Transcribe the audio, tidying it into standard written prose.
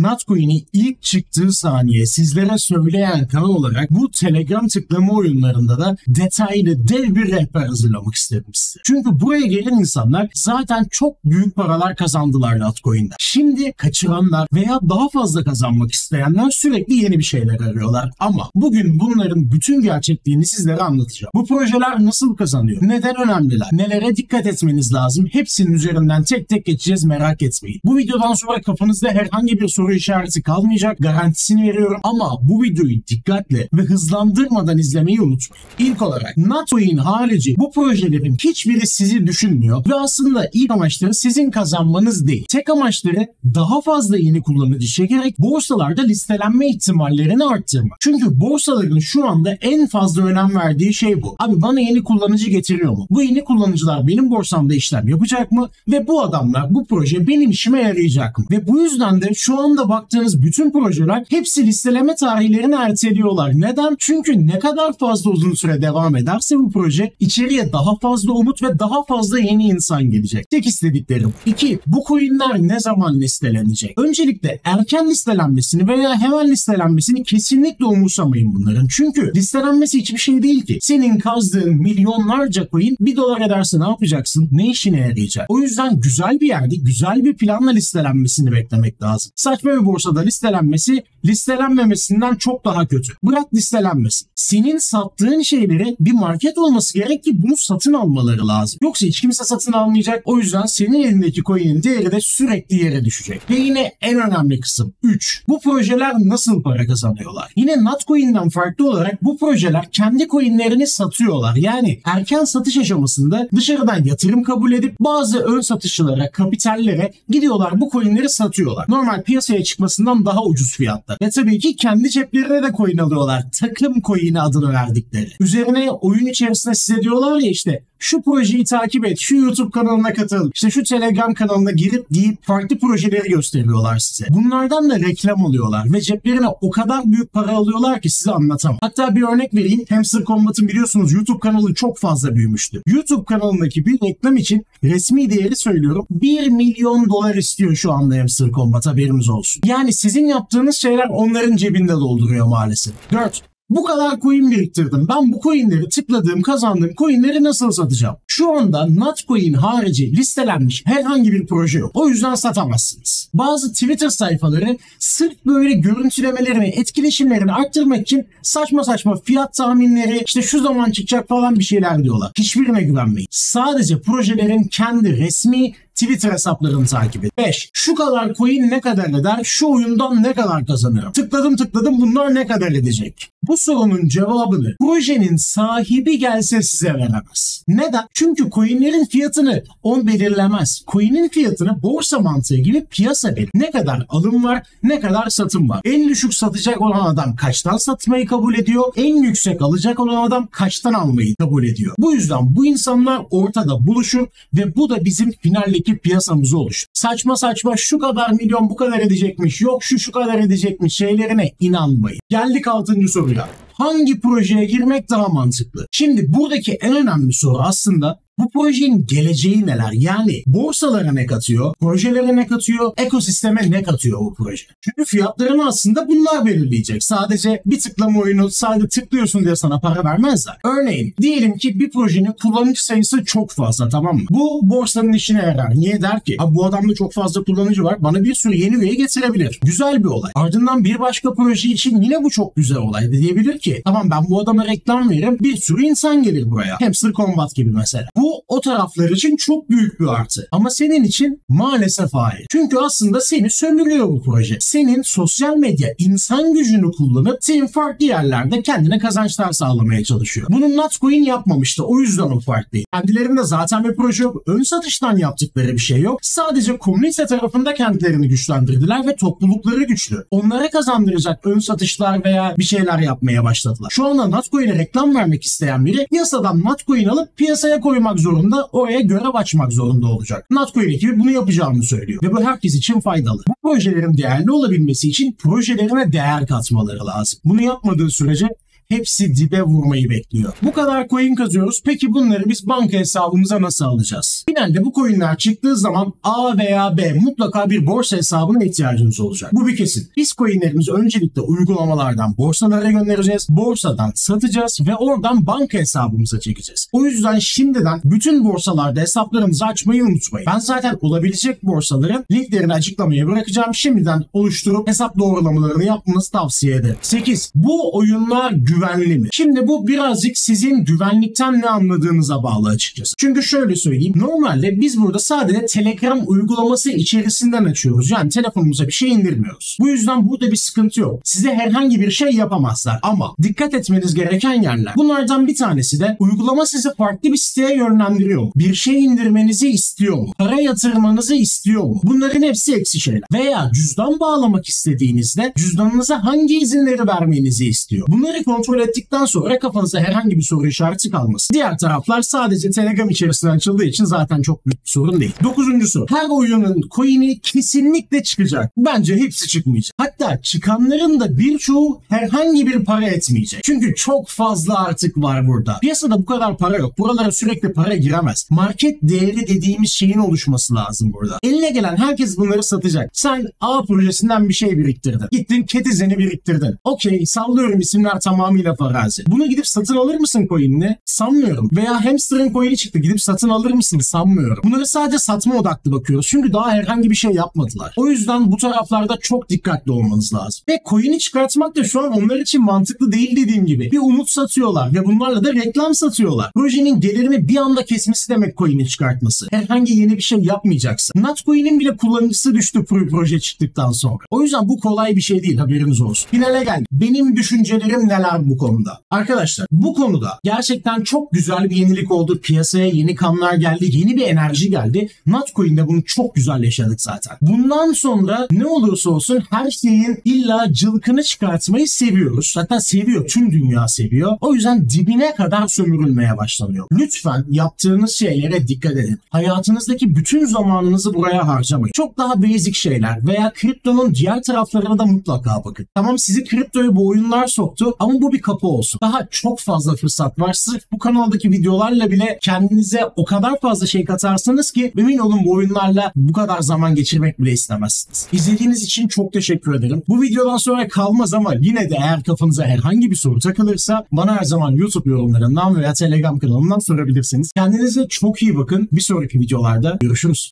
Notcoin'i ilk çıktığı saniye sizlere söyleyen kanal olarak bu Telegram tıklama oyunlarında da detaylı dev bir rehber hazırlamak istedim size. Çünkü buraya gelen insanlar zaten çok büyük paralar kazandılar Notcoin'de. Şimdi kaçıranlar veya daha fazla kazanmak isteyenler sürekli yeni bir şeyler arıyorlar. Ama bugün bunların bütün gerçekliğini sizlere anlatacağım. Bu projeler nasıl kazanıyor? Neden önemliler? Nelere dikkat etmeniz lazım? Hepsinin üzerinden tek tek geçeceğiz, merak etmeyin. Bu videodan sonra kafanızda herhangi bir soru işareti kalmayacak, garantisini veriyorum. Ama bu videoyu dikkatle ve hızlandırmadan izlemeyi unutmayın. İlk olarak Notcoin harici bu projelerin hiçbiri sizi düşünmüyor ve aslında ilk amaçları sizin kazanmanız değil. Tek amaçları daha fazla yeni kullanıcı çekerek borsalarda listelenme ihtimallerini arttırmak. Çünkü borsaların şu anda en fazla önem verdiği şey bu. Abi bana yeni kullanıcı getiriyor mu? Bu yeni kullanıcılar benim borsamda işlem yapacak mı? Ve bu adamlar, bu proje benim işime yarayacak mı? Ve bu yüzden de şu anda baktığınız bütün projeler hepsi listeleme tarihlerini erteliyorlar. Neden? Çünkü ne kadar fazla uzun süre devam ederse bu proje içeriye daha fazla umut ve daha fazla yeni insan gelecek. Tek istediklerim. 2. Bu coinler ne zaman listelenecek? Öncelikle erken listelenmesini veya hemen listelenmesini kesinlikle umursamayın bunların. Çünkü listelenmesi hiçbir şey değil ki. Senin kazdığın milyonlarca coin $1 ederse ne yapacaksın? Ne işine yarayacak? O yüzden güzel bir yerde, güzel bir planla listelenmesini beklemek lazım. Saçma bir borsada listelenmesi, listelenmemesinden çok daha kötü. Bırak listelenmesin. Senin sattığın şeylere bir market olması gerek ki bunu satın almaları lazım. Yoksa hiç kimse satın almayacak. O yüzden senin elindeki coin'in değeri de sürekli yere düşecek. Ve yine en önemli kısım 3. Bu projeler nasıl para kazanıyorlar? Yine Notcoin'den farklı olarak bu projeler kendi coin'lerini satıyorlar. Yani erken satış aşamasında dışarıdan yatırım kabul edip bazı ön satışçılara, kapitallere gidiyorlar bu coin'leri satıyorlar. Normal piyasaya çıkmasından daha ucuz fiyatta. Ve tabii ki kendi ceplerine de coin alıyorlar. Takım coin'i adını verdikleri. Üzerine oyun içerisinde size diyorlar ya işte şu projeyi takip et, şu YouTube kanalına katıl, işte şu Telegram kanalına girip deyip farklı projeleri gösteriyorlar size. Bunlardan da reklam alıyorlar ve ceplerine o kadar büyük para alıyorlar ki size anlatamam. Hatta bir örnek vereyim. Hamster Combat'ın biliyorsunuz YouTube kanalı çok fazla büyümüştü. YouTube kanalındaki bir reklam için resmi değeri söylüyorum $1 milyon istiyor şu anda Hamster Combat, haberimiz olsun. Yani sizin yaptığınız şeyler onların cebinde dolduruyor maalesef. 4. Bu kadar coin biriktirdim. Ben bu coinleri tıkladığım, kazandığım coinleri nasıl satacağım? Şu anda Notcoin harici listelenmiş herhangi bir proje yok. O yüzden satamazsınız. Bazı Twitter sayfaları sırf böyle görüntülemelerini, etkileşimlerini arttırmak için saçma saçma fiyat tahminleri, işte şu zaman çıkacak falan bir şeyler diyorlar. Hiçbirine güvenmeyin. Sadece projelerin kendi resmi Twitter hesaplarını takip et. 5. Şu kadar coin ne kadar eder? Şu oyundan ne kadar kazanıyorum? Tıkladım bunlar ne kadar edecek? Bu sorunun cevabını projenin sahibi gelse size veremez. Neden? Çünkü coinlerin fiyatını o belirlemez. Coin'in fiyatını borsa mantığı gibi piyasa belirler. Ne kadar alım var, ne kadar satım var. En düşük satacak olan adam kaçtan satmayı kabul ediyor? En yüksek alacak olan adam kaçtan almayı kabul ediyor? Bu yüzden bu insanlar ortada buluşur ve bu da bizim finaldeki piyasamızı oluştur. Saçma saçma şu kadar milyon bu kadar edecekmiş, yok şu kadar edecekmiş şeylerine inanmayın. Geldik 6. soruya. Hangi projeye girmek daha mantıklı? Şimdi buradaki en önemli soru aslında bu projenin geleceği neler? Yani borsalara ne katıyor? Projelere ne katıyor? Ekosisteme ne katıyor bu proje? Çünkü fiyatlarını aslında bunlar belirleyecek. Sadece bir tıklama oyunu, sadece tıklıyorsun diye sana para vermezler. Örneğin diyelim ki bir projenin kullanıcı sayısı çok fazla, tamam mı? Bu borsanın işine yarar. Niye der ki? Bu adamda çok fazla kullanıcı var. Bana bir sürü yeni üye getirebilir. Güzel bir olay. Ardından bir başka proje için yine bu çok güzel olay. Diyebilir ki tamam ben bu adama reklam veririm. Bir sürü insan gelir buraya. Hamster Combat gibi mesela. Bu o taraflar için çok büyük bir artı. Ama senin için maalesef hayır. Çünkü aslında seni sömürüyor bu proje. Senin sosyal medya insan gücünü kullanıp senin farklı yerlerde kendine kazançlar sağlamaya çalışıyor. Bunu Notcoin yapmamıştı. O yüzden o farklı. Kendilerinde zaten bir proje yok. Ön satıştan yaptıkları bir şey yok. Sadece komünite tarafında kendilerini güçlendirdiler ve toplulukları güçlü. Onlara kazandıracak ön satışlar veya bir şeyler yapmaya başladılar. Şu anda Notcoin'e reklam vermek isteyen biri piyasadan Notcoin alıp piyasaya koymak zorunda, oraya görev açmak zorunda olacak. Notcoin ekibi bunu yapacağını söylüyor. Ve bu herkes için faydalı. Bu projelerin değerli olabilmesi için projelerine değer katmaları lazım. Bunu yapmadığı sürece hepsi dibe vurmayı bekliyor. Bu kadar coin kazıyoruz. Peki bunları biz banka hesabımıza nasıl alacağız? Finalde bu coinler çıktığı zaman A veya B mutlaka bir borsa hesabına ihtiyacınız olacak. Bu bir kesin. Biz coinlerimizi öncelikle uygulamalardan borsalara göndereceğiz. Borsadan satacağız ve oradan banka hesabımıza çekeceğiz. O yüzden şimdiden bütün borsalarda hesaplarınızı açmayı unutmayın. Ben zaten olabilecek borsaların linklerini açıklamaya bırakacağım. Şimdiden oluşturup hesap doğrulamalarını yapmanızı tavsiye ederim. 8. Bu oyunlar güvenli mi? Şimdi bu birazcık sizin güvenlikten ne anladığınıza bağlı açıkçası. Çünkü şöyle söyleyeyim. Normalde biz burada sadece Telegram uygulaması içerisinden açıyoruz. Yani telefonumuza bir şey indirmiyoruz. Bu yüzden burada bir sıkıntı yok. Size herhangi bir şey yapamazlar. Ama dikkat etmeniz gereken yerler. Bunlardan bir tanesi de uygulama sizi farklı bir siteye yönlendiriyor mu? Bir şey indirmenizi istiyor mu? Para yatırmanızı istiyor mu? Bunların hepsi eksi şeyler. Veya cüzdan bağlamak istediğinizde cüzdanınıza hangi izinleri vermenizi istiyor? Bunları kontrol ettikten sonra kafanıza herhangi bir soru işareti kalmasın. Diğer taraflar sadece Telegram içerisinden açıldığı için zaten çok büyük bir sorun değil. 9. soru. Her oyunun coin'i kesinlikle çıkacak. Bence hepsi çıkmayacak. Hatta çıkanların da birçoğu herhangi bir para etmeyecek. Çünkü çok fazla artık var burada. Piyasada bu kadar para yok. Buralara sürekli para giremez. Market değeri dediğimiz şeyin oluşması lazım burada. Eline gelen herkes bunları satacak. Sen A projesinden bir şey biriktirdin. Gittin Ketizeni biriktirdin. Okey, sallıyorum, isimler tamamıyla farazi. Bunu gidip satın alır mısın coin'ini? Sanmıyorum. Veya Hamster'ın coin'i çıktı. Gidip satın alır mısın? Sanmıyorum. Bunları sadece satma odaklı bakıyoruz. Çünkü daha herhangi bir şey yapmadılar. O yüzden bu taraflarda çok dikkatli olmanız lazım. Ve coin'i çıkartmak da şu an onlar için mantıklı değil dediğim gibi. Bir umut satıyorlar ve bunlarla da reklam satıyorlar. Projenin gelirini bir anda kesmesi demek coin'i çıkartması. Herhangi yeni bir şey yapmayacaksın. Notcoin'in bile kullanıcısı düştü proje çıktıktan sonra. O yüzden bu kolay bir şey değil, haberiniz olsun. Finale gel. Benim düşüncelerim neler bu konuda? Arkadaşlar bu konuda gerçekten çok güzel bir yenilik oldu. Piyasaya yeni kanlar geldi. Yeni bir enerji geldi. Notcoin'de bunu çok güzel yaşadık zaten. Bundan sonra ne olursa olsun her şeyin illa cılkını çıkartmayı seviyoruz. Hatta seviyor. Tüm dünya seviyor. O yüzden dibine kadar sömürülmeye başlanıyor. Lütfen yaptığınız şeylere dikkat edin. Hayatınızdaki bütün zamanınızı buraya harcamayın. Çok daha basic şeyler veya kriptonun diğer taraflarına da mutlaka bakın. Tamam, sizi kriptoya bu oyunlar soktu ama bu bir kapı olsun. Daha çok fazla fırsat var. Sırf bu kanaldaki videolarla bile kendinize o kadar fazla şey katarsınız ki emin olun bu oyunlarla bu kadar zaman geçirmek bile istemezsiniz. İzlediğiniz için çok teşekkür ederim. Bu videodan sonra kalmaz ama yine de eğer kafanıza herhangi bir soru takılırsa bana her zaman YouTube yorumlarından veya Telegram kanalımdan sorabilirsiniz. Kendinize çok iyi bakın. Bir sonraki videolarda görüşürüz.